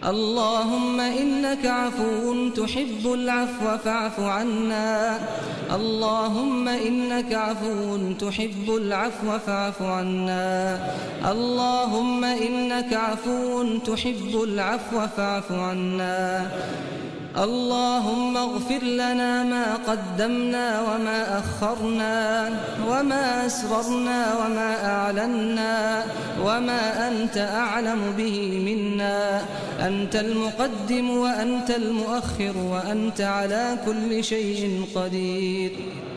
اللهم إنك عفو تحب العفو فاعف عنا. اللهم إنك عفو تحب العفو فاعف عنا. اللهم إنك عفو تحب العفو فاعف عنا. اللهم اغفر لنا ما قدمنا وما أخرنا وما أسررنا وما أعلنا وما أنت أعلم به منا. أنت المقدم وأنت المؤخر وأنت على كل شيء قدير.